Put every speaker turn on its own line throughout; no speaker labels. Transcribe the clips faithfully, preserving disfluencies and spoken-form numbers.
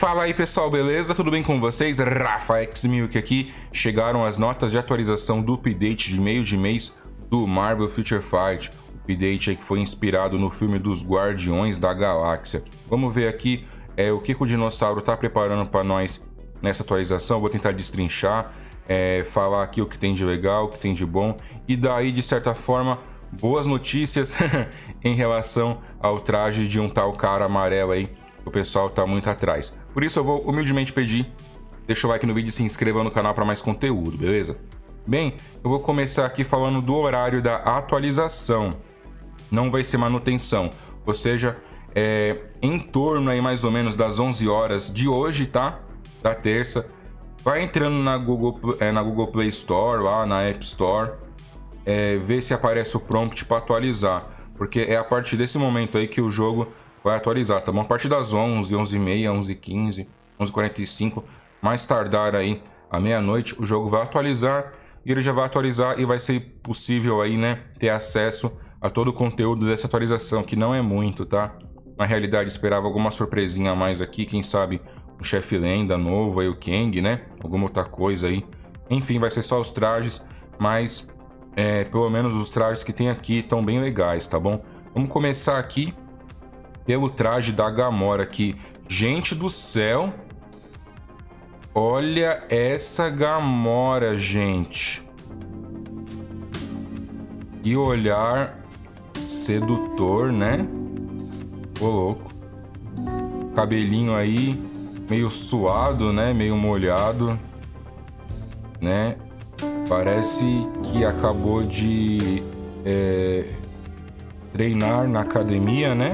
Fala aí pessoal, beleza? Tudo bem com vocês? Rafa X Milk aqui. Chegaram as notas de atualização do update de meio de mês do Marvel Future Fight. O update aí que foi inspirado no filme dos Guardiões da Galáxia. Vamos ver aqui é, o que, que o dinossauro tá preparando para nós nessa atualização. Vou tentar destrinchar, é, falar aqui o que tem de legal, o que tem de bom. E daí, de certa forma, boas notícias em relação ao traje de um tal cara amarelo aí. O pessoal tá muito atrás. Por isso eu vou humildemente pedir, deixa o like no vídeo e se inscreva no canal para mais conteúdo, beleza? Bem, eu vou começar aqui falando do horário da atualização. Não vai ser manutenção, ou seja, é em torno aí mais ou menos das onze horas de hoje, tá? Da terça. Vai entrando na Google, é, na Google Play Store, lá na App Store, é, ver se aparece o prompt para atualizar, porque é a partir desse momento aí que o jogo vai atualizar, tá bom? A partir das onze, onze e meia, onze e quinze, onze e quarenta e cinco, mais tardar aí à meia-noite, o jogo vai atualizar e ele já vai atualizar e vai ser possível aí, né, ter acesso a todo o conteúdo dessa atualização, que não é muito, tá? Na realidade, esperava alguma surpresinha a mais aqui, quem sabe um chefe lenda novo aí, o Kang, né? Alguma outra coisa aí. Enfim, vai ser só os trajes, mas é, pelo menos os trajes que tem aqui estão bem legais, tá bom? Vamos começar aqui pelo traje da Gamora aqui. Gente do céu, olha essa Gamora, gente. Que olhar sedutor, né? Ô, louco. Cabelinho aí meio suado, né? Meio molhado, né? Parece que acabou de é, treinar na academia, né?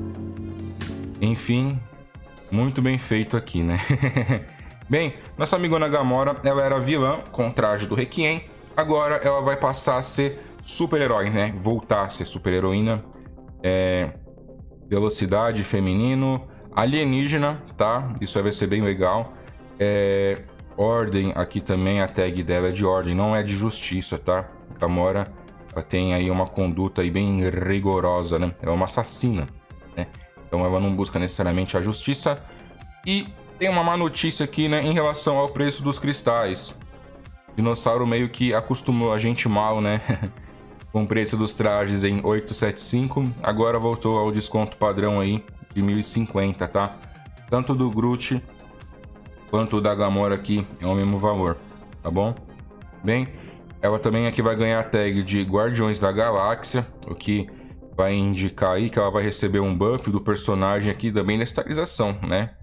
Enfim, muito bem feito aqui, né? Bem, nossa amigona Gamora, ela era vilã com traje do Requiem. Agora ela vai passar a ser super-herói, né? Voltar a ser super-heroína. É... Velocidade, feminino, alienígena, tá? Isso vai ser bem legal. É... Ordem, aqui também a tag dela é de ordem, não é de justiça, tá? Gamora, ela tem aí uma conduta aí bem rigorosa, né? Ela é uma assassina, né? Então ela não busca necessariamente a justiça. E tem uma má notícia aqui, né, em relação ao preço dos cristais. O dinossauro meio que acostumou a gente mal, né? Com o preço dos trajes em oitocentos e setenta e cinco. Agora voltou ao desconto padrão aí de mil e cinquenta, tá? Tanto do Groot quanto da Gamora aqui é o mesmo valor, tá bom? Bem, ela também aqui vai ganhar a tag de Guardiões da Galáxia, o que vai indicar aí que ela vai receber um buff do personagem aqui também nessa atualização, né?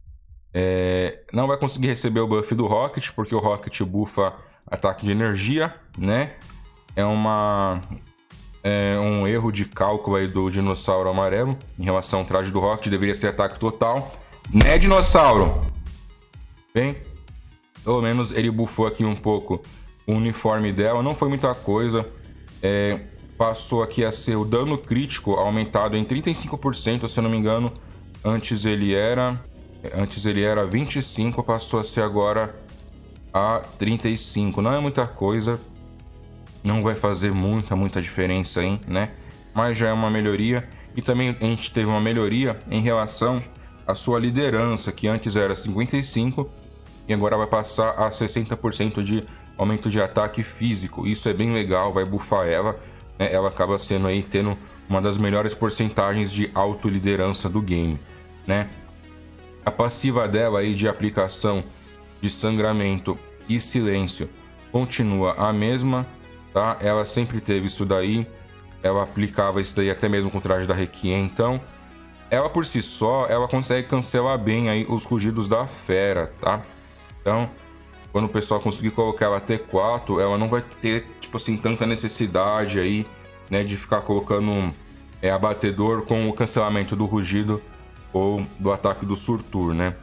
É, não vai conseguir receber o buff do Rocket, porque o Rocket buffa ataque de energia, né? É, uma, é um erro de cálculo aí do dinossauro amarelo em relação ao traje do Rocket, deveria ser ataque total, né, dinossauro? Bem, pelo menos ele buffou aqui um pouco o uniforme dela, não foi muita coisa. É... Passou aqui a ser o dano crítico aumentado em trinta e cinco por cento, se eu não me engano. Antes ele era... Antes ele era vinte e cinco por cento, passou a ser agora a trinta e cinco por cento. Não é muita coisa. Não vai fazer muita, muita diferença, hein, né? Mas já é uma melhoria. E também a gente teve uma melhoria em relação à sua liderança, que antes era cinquenta e cinco por cento e agora vai passar a sessenta por cento de aumento de ataque físico. Isso é bem legal, vai buffar ela. Ela acaba sendo aí, tendo uma das melhores porcentagens de autoliderança do game, né? A passiva dela aí de aplicação de sangramento e silêncio continua a mesma, tá? Ela sempre teve isso daí, ela aplicava isso daí até mesmo com o traje da Requiem, então ela por si só, ela consegue cancelar bem aí os rugidos da fera, tá? Então, quando o pessoal conseguir colocar ela T quatro, ela não vai ter, tipo assim, tanta necessidade aí, né, de ficar colocando um é, abatedor com o cancelamento do rugido ou do ataque do Surtur, né?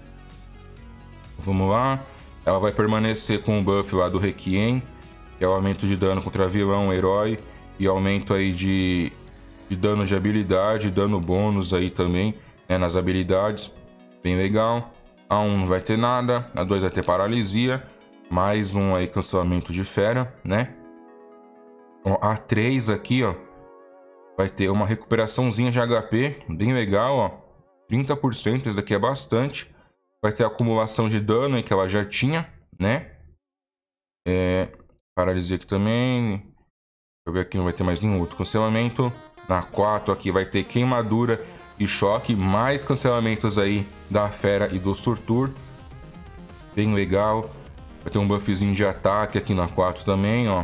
Vamos lá. Ela vai permanecer com o buff lá do Requiem, que é o aumento de dano contra vilão, herói, e aumento aí de, de dano de habilidade, dano bônus aí também, né, nas habilidades. Bem legal. A um não vai ter nada, a dois vai ter paralisia, mais um aí cancelamento de fera, né? A três aqui, ó, vai ter uma recuperaçãozinha de H P, bem legal, ó. trinta por cento, isso daqui é bastante. Vai ter acumulação de dano aí que ela já tinha, né? É, paralisia aqui também. Deixa eu ver aqui, não vai ter mais nenhum outro cancelamento. Na quatro aqui vai ter queimadura e choque. Mais cancelamentos aí da Fera e do Surtur. Bem legal. Vai ter um buffzinho de ataque aqui na quatro também, ó.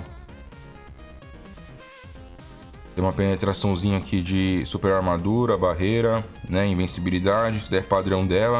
Tem uma penetraçãozinha aqui de super armadura, barreira, né? Invencibilidade, isso daí é padrão dela.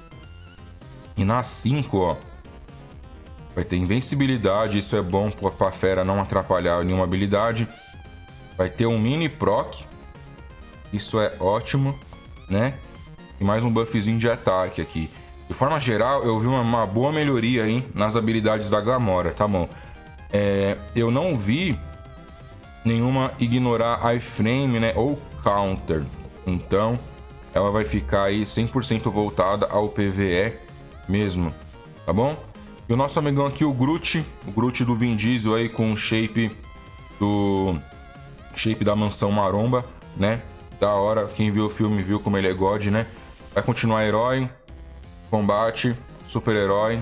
E na cinco, ó, vai ter invencibilidade, isso é bom para a fera não atrapalhar nenhuma habilidade. Vai ter um mini proc, isso é ótimo, né? E mais um buffzinho de ataque aqui. De forma geral, eu vi uma, uma boa melhoria aí nas habilidades da Gamora, tá bom? É, eu não vi nenhuma ignorar iframe, né? Ou counter. Então, ela vai ficar aí cem por cento voltada ao P V E mesmo, tá bom? E o nosso amigão aqui, o Groot, o Groot do Vin Diesel aí com o shape do shape da mansão maromba, né? Da hora, quem viu o filme viu como ele é God, né? Vai continuar herói, combate, super-herói,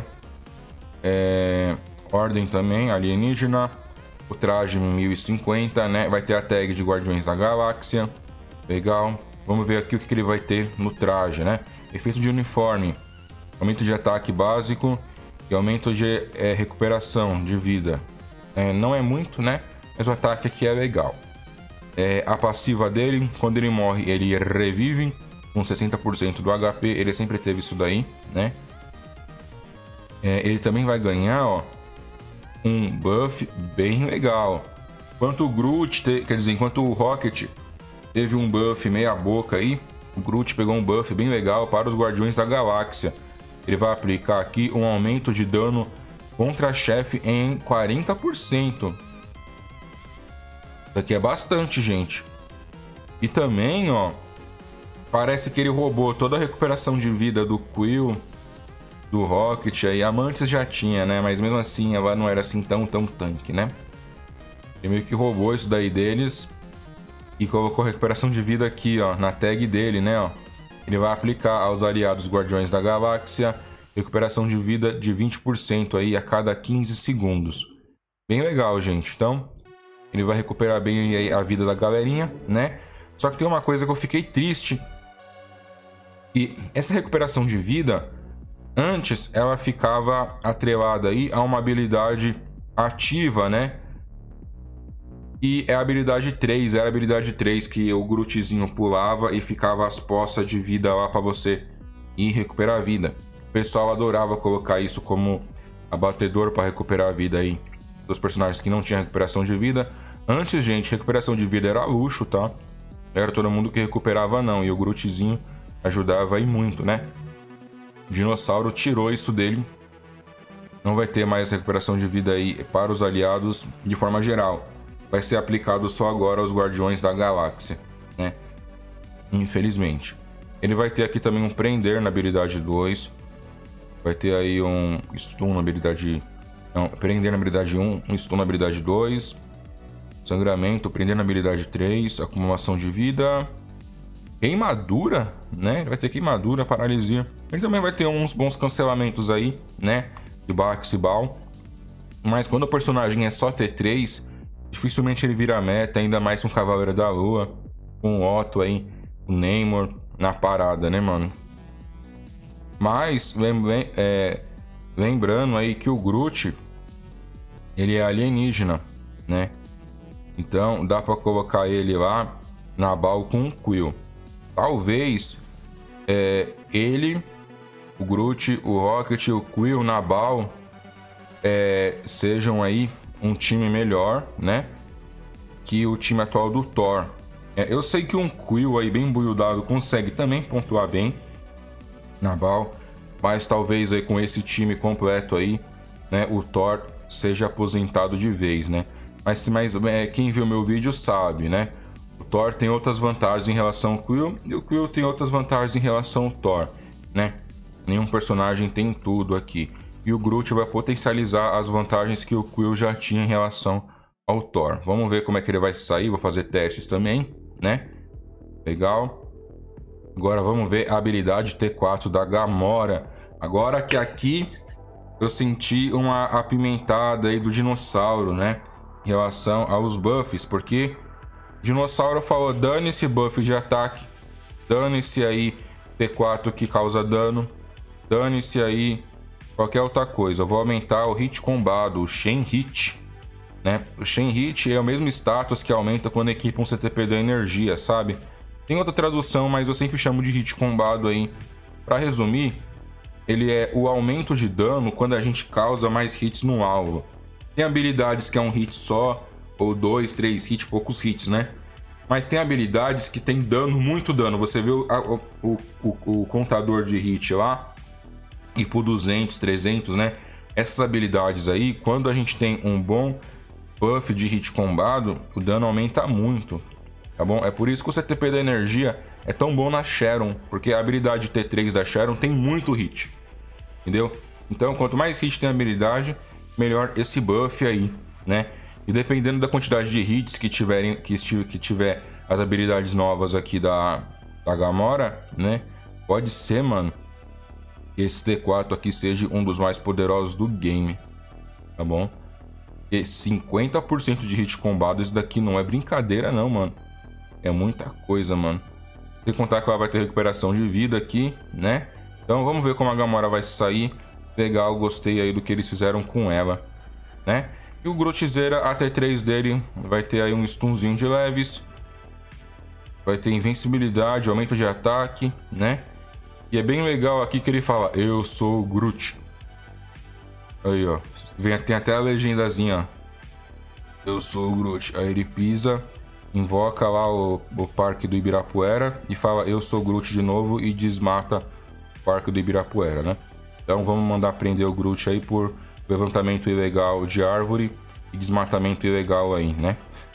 é... ordem também, alienígena, o traje mil e cinquenta, né? Vai ter a tag de Guardiões da Galáxia, legal. Vamos ver aqui o que ele vai ter no traje, né? Efeito de uniforme, aumento de ataque básico e aumento de é, recuperação de vida. É, não é muito, né? Mas o ataque aqui é legal. É, a passiva dele, quando ele morre, ele revive com sessenta por cento do H P. Ele sempre teve isso daí, né? É, ele também vai ganhar, ó, um buff bem legal. Enquanto o Groot, te... quer dizer, enquanto o Rocket teve um buff meia boca aí, o Groot pegou um buff bem legal para os Guardiões da Galáxia. Ele vai aplicar aqui um aumento de dano contra chefe em quarenta por cento. Isso aqui é bastante, gente. E também, ó, parece que ele roubou toda a recuperação de vida do Quill, do Rocket. Aí a Mantis já tinha, né? Mas mesmo assim ela não era assim tão, tão tanque, né? Ele meio que roubou isso daí deles e colocou recuperação de vida aqui, ó, na tag dele, né? Ó. Ele vai aplicar aos aliados Guardiões da Galáxia recuperação de vida de vinte por cento aí a cada quinze segundos. Bem legal, gente. Então, ele vai recuperar bem aí a vida da galerinha, né? Só que tem uma coisa que eu fiquei triste. E essa recuperação de vida, antes ela ficava atrelada aí a uma habilidade ativa, né? E é a habilidade três, era a habilidade três que o Grootzinho pulava e ficava as poças de vida lá para você ir recuperar a vida. O pessoal adorava colocar isso como abatedor para recuperar a vida aí dos personagens que não tinham recuperação de vida. Antes, gente, recuperação de vida era luxo, tá? Era todo mundo que recuperava não, e o Grootzinho ajudava aí muito, né? O dinossauro tirou isso dele. Não vai ter mais recuperação de vida aí para os aliados de forma geral. Vai ser aplicado só agora aos Guardiões da Galáxia, né? Infelizmente. Ele vai ter aqui também um prender na habilidade dois. Vai ter aí um stun na habilidade... Não, prender na habilidade um, um stun na habilidade dois. Sangramento, prender na habilidade três. Acumulação de vida. Queimadura, né? Vai ter queimadura, paralisia. Ele também vai ter uns bons cancelamentos aí, né? De Bax e Bal. Mas quando o personagem é só T três... dificilmente ele vira meta, ainda mais com o Cavaleiro da Lua, com o Otto aí, o Namor na parada, né, mano? Mas, lem lem é, lembrando aí que o Groot, ele é alienígena, né? Então, dá pra colocar ele lá na Bal com o Quill. Talvez é, ele, o Groot, o Rocket e o Quill na Bal é, sejam aí um time melhor, né? Que o time atual do Thor. É, eu sei que um Quill aí bem buildado consegue também pontuar bem na Bal, mas talvez aí com esse time completo aí, né? O Thor seja aposentado de vez, né? Mas, mas é, quem viu meu vídeo sabe, né? O Thor tem outras vantagens em relação ao Quill e o Quill tem outras vantagens em relação ao Thor, né? Nenhum personagem tem tudo aqui. E o Groot vai potencializar as vantagens que o Quill já tinha em relação ao Thor. Vamos ver como é que ele vai sair. Vou fazer testes também, né? Legal. Agora vamos ver a habilidade T quatro da Gamora. Agora que aqui eu senti uma apimentada aí do dinossauro, né? Em relação aos buffs, porque o dinossauro falou, dane-se buff de ataque, dane-se aí T quatro que causa dano, dane-se aí qualquer outra coisa. Eu vou aumentar o hit combado, o Chain Hit, né? O Chain Hit é o mesmo status que aumenta quando equipa um C T P da energia, sabe? Tem outra tradução, mas eu sempre chamo de hit combado aí. Pra resumir, ele é o aumento de dano quando a gente causa mais hits no alvo. Tem habilidades que é um hit só, ou dois, três hits, poucos hits, né? Mas tem habilidades que tem dano, muito dano. Você vê o, o, o, o contador de hit lá, e por duzentos, trezentos, né? Essas habilidades aí, quando a gente tem um bom buff de hit combado, o dano aumenta muito, tá bom? É por isso que o C T P da energia é tão bom na Sharon, porque a habilidade T três da Sharon tem muito hit, entendeu? Então, quanto mais hit tem a habilidade, melhor esse buff aí, né? E dependendo da quantidade de hits que tiverem, que, que tiver as habilidades novas aqui da, da Gamora, né? Pode ser, mano, que esse T quatro aqui seja um dos mais poderosos do game, tá bom? E cinquenta por cento de hit combado, isso daqui não é brincadeira não, mano. É muita coisa, mano. Tem que contar que ela vai ter recuperação de vida aqui, né? Então vamos ver como a Gamora vai sair. Legal, gostei aí do que eles fizeram com ela, né? E o Grootzeira, a T três dele vai ter aí um stunzinho de leves. Vai ter invencibilidade, aumento de ataque, né? E é bem legal aqui que ele fala, eu sou o Groot. Aí, ó. Vem, tem até a legendazinha, ó. Eu sou o Groot. Aí ele pisa, invoca lá o, o Parque do Ibirapuera e fala, eu sou o Groot de novo e desmata o Parque do Ibirapuera, né? Então vamos mandar prender o Groot aí por levantamento ilegal de árvore e desmatamento ilegal aí, né?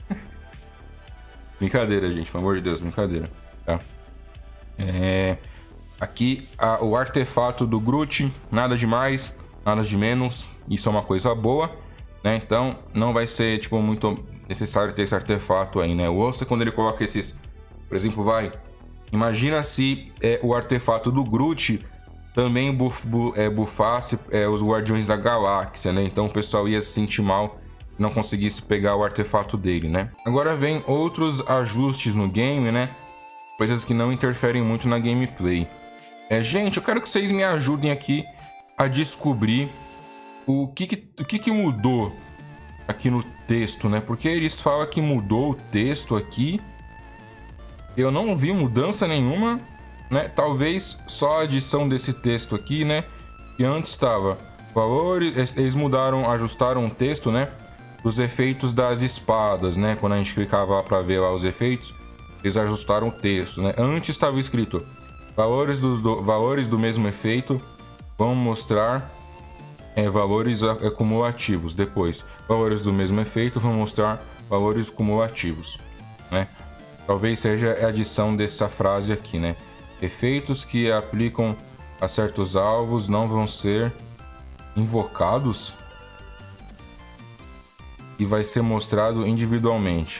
Brincadeira, gente. Pelo amor de Deus, brincadeira. Tá? É... Aqui a, o artefato do Groot, nada demais, nada de menos. Isso é uma coisa boa, né? Então não vai ser tipo muito necessário ter esse artefato aí, né? O Osso, quando ele coloca esses, por exemplo, vai, imagina se é, o artefato do Groot também buf, bu, é, bufasse é, os Guardiões da Galáxia, né? Então o pessoal ia se sentir mal se não conseguisse pegar o artefato dele, né? Agora vem outros ajustes no game, né? Coisas que não interferem muito na gameplay. É, gente, eu quero que vocês me ajudem aqui a descobrir o que que, o que que mudou aqui no texto, né? Porque eles falam que mudou o texto aqui. Eu não vi mudança nenhuma, né? Talvez só a adição desse texto aqui, né? Que antes estava valores, eles mudaram, ajustaram o texto, né? Dos efeitos das espadas, né? Quando a gente clicava lá para ver lá os efeitos, eles ajustaram o texto, né? Antes estava escrito valores, dos, do, valores do mesmo efeito vão mostrar é, valores acumulativos. Depois, valores do mesmo efeito vão mostrar valores cumulativos, né? Talvez seja a adição dessa frase aqui, né? Efeitos que aplicam a certos alvos não vão ser invocados e vai ser mostrado individualmente.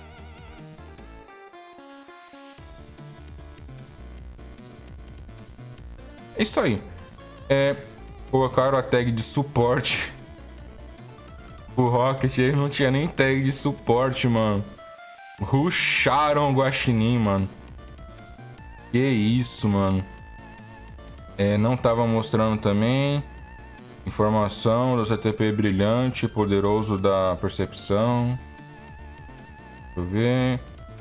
É isso aí. É, colocaram a tag de suporte. O Rocket, ele não tinha nem tag de suporte, mano. Rusharam o Guaxinim, mano. Que isso, mano. É, não tava mostrando também informação do C T P brilhante, poderoso da percepção. Deixa eu ver.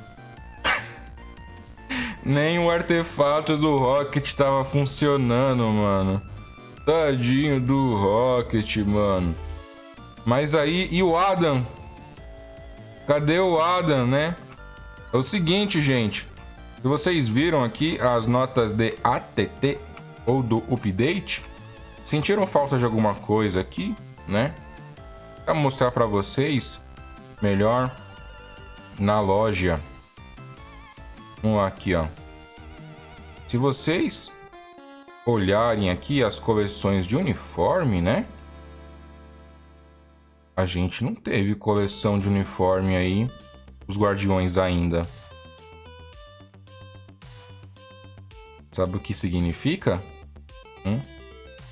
Nem o artefato do Rocket tava funcionando, mano. Tadinho do Rocket, mano. Mas aí, e o Adam? Cadê o Adam, né? É o seguinte, gente. Se vocês viram aqui as notas de A T T ou do update, sentiram falta de alguma coisa aqui, né? Pra mostrar pra vocês melhor na loja. Vamos lá aqui, ó. Se vocês olharem aqui as coleções de uniforme, né? A gente não teve coleção de uniforme aí, os Guardiões ainda. Sabe o que significa? Hum?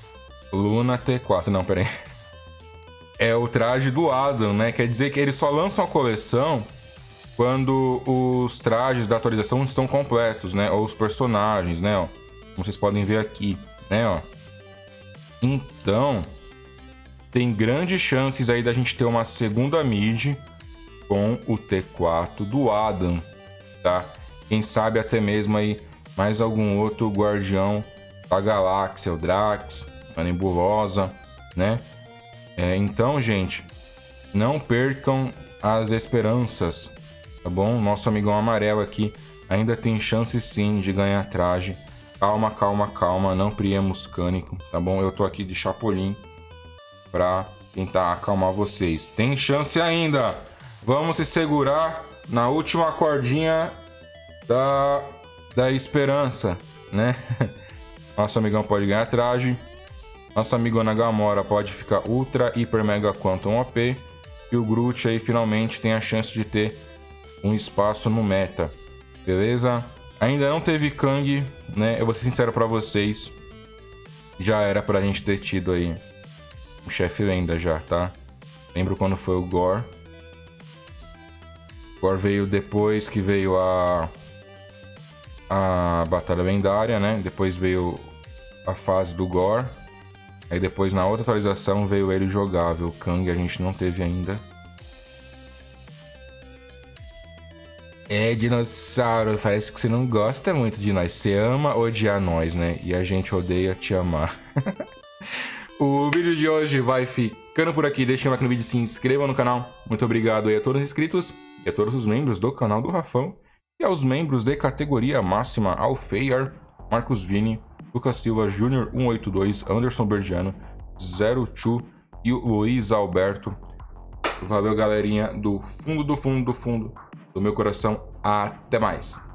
Luna T quatro. Não, pera aí. É o traje do Adam, né? Quer dizer que eles só lançam a coleção quando os trajes da atualização estão completos, né? Ou os personagens, né? Ó, como vocês podem ver aqui, né? Ó. Então, tem grandes chances aí da gente ter uma segunda mid com o T quatro do Adam, tá? Quem sabe até mesmo aí mais algum outro guardião da galáxia, o Drax, a Nebulosa, né? É, então, gente, não percam as esperanças, tá bom? Nosso amigão amarelo aqui ainda tem chance sim de ganhar traje. Calma, calma, calma, não priemos cânico, tá bom? Eu tô aqui de Chapolin pra tentar acalmar vocês. Tem chance ainda! Vamos se segurar na última cordinha da, da esperança, né? Nosso amigão pode ganhar traje. Nosso amigo Nagamora pode ficar Ultra, Hiper, Mega Quantum O P. E o Groot aí finalmente tem a chance de ter um espaço no meta. Beleza? Ainda não teve Kang, né? Eu vou ser sincero pra vocês. Já era pra gente ter tido aí o chefe lenda já, tá? Lembro quando foi o Gore. Gore veio depois que veio a... A Batalha Lendária, né? Depois veio a fase do Gore. Aí depois na outra atualização veio ele jogável. O Kang a gente não teve ainda. É, dinossauro, parece que você não gosta muito de nós. Você ama odiar nós, né? E a gente odeia te amar. O vídeo de hoje vai ficando por aqui. Deixa um like no vídeo, se inscreva no canal. Muito obrigado aí a todos os inscritos e a todos os membros do canal do Rafão. E aos membros de categoria máxima, Alfeir, Marcos Vini, Lucas Silva, Júnior cento e oitenta e dois, Anderson Bergiano, Zero Chu e o Luiz Alberto. Valeu, galerinha, do fundo, do fundo, do fundo do meu coração. Até mais!